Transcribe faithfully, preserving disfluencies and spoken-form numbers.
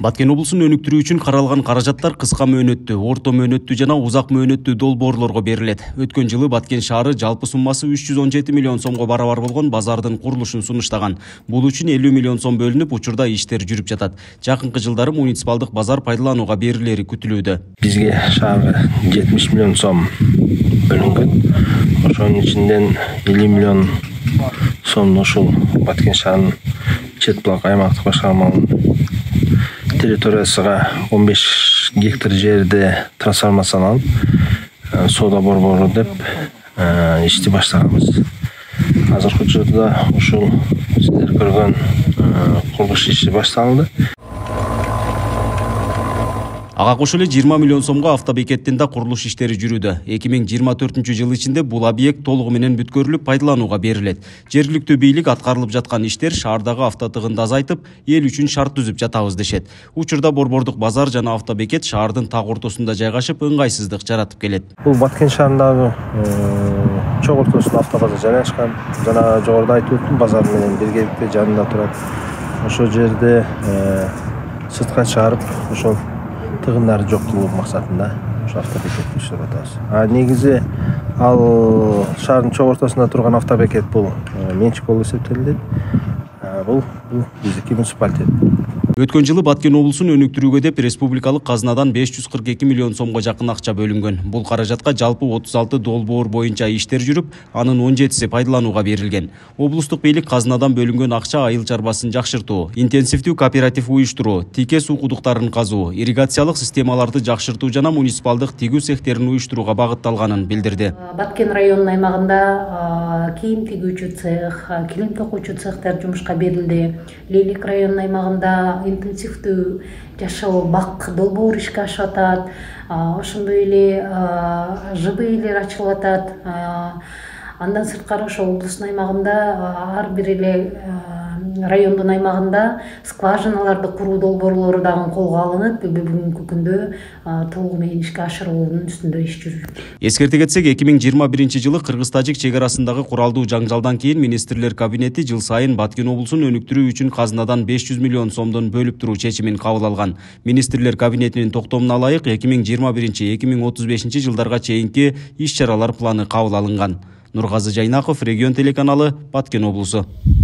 Баткен облусун өнүктүрүү үчүн каралган каражаттар кыска мөөнөттүү, орто мөөнөттүү жана узак мөөнөттүү долбоорлорго берилет. Өткөн жылы Баткен шаары жалпы суммасы үч жүз он жети миллион сомго барабар болгон базардын курулушун сунуштаган. Бул үчүн элүү миллион сом бөлүнүп, учурда иштер жүрүп жатат. Жакынкы жылдары муниципалдык базар пайдаланууга берилери күтүлүүдө. Бизге шаарга жетимиш миллион сом бөлүнгөн. Ошонун ичинден элүү миллион сом ушул Баткен шаарынын чет булак аймактык башкармалыгынын территориясыга он беш гектар жерде трансформацияланып, соода борбору деп ишти баштаганбыз. Азыркы учурда ушул сиздер көргөн курулуш иши башталды. Ага кошо эле жыйырма миллион сомго автобекеттин да курулуш иштери жүрүүдө. эки миң жыйырма төртүнчү жыл ичинде бул объект толугу менен бүткөрүлүп пайдаланууга берилет. Жергиликтүү бийлик аткарылып жаткан иштер шаардагы автотыгынды азайтып, эл үчүн шарт түзүп жатабыз дешет. Учурда борбордук базар жана автобекет шаардын так ортосунда жайгашып, ыңгайсыздык жаратып келет. Бул Баткен шаарындагы чоң ортосунда автобазар жайгашкан. Жана жогоруда айтып өттүм, базар менен биргеликте жанында турат. Ошол жерде сыртка чыгарып, ошол тыгындары жок кылуу максатында ошо автобекетти иштеп атабыз. А негизи ал шаардын чоң ортосунда турган автобекет бул менчик болуп эсептелинет. Бул бул биздики муниципалитет. Өткөн жылы Баткен облусун өнүктүрүүгө деп республикалык казынадан беш жүз кырк эки миллион сомго жакын акча бөлүнгөн. Бул каражатка жалпы отуз алты долбоор боюнча иштер жүрүп, анын он жетиси пайдаланууга берилген. Облустук бийлик казынадан бөлүнгөн акча айыл чарбасын жакшыртуу, интенсивдүү кооператив уюштуруу, тике суу кудуктарын казуу, ирригациялык системаларды жакшыртуу жана муниципалдык тигүү цехтерин уюштурууга багытталганын билдирди. Баткен районунун аймагында кийим тигүүчү цех, килим токуучу цехтер жумушка берилди. Лейлик районунун аймагында интенсивдүү жашоо бак долбоор ишке ашып атат. Ошондой эле ЖБИлер ачылып атат. Андан сырткары ошо облустун аймагында ар бир эле райондун аймагында скважиналарды куруу долбоорлору дагы колго алынып, бүгүнкү күндө толугу менен ишке ашырылуунун үстүндө иш жүрүп. Эскерте кетсек, эки миң жыйырма биринчи жылы Кыргыз-Тажик чек арасындагы куралдуу жаңжалдан кийин министрлер кабинети жыл сайын Баткен облусун өнүктүрүү үчүн казынадан беш жүз миллион сомдон бөлүп туруу чечимин кабыл алган. Министрлер кабинетинин токтомуна ылайык эки миң жыйырма биринчи — эки миң отуз бешинчи жылдарга чейинки иш чаралар планы кабыл алынган. Нургазы Жайнаков, Регион телеканалы, Баткен облусу.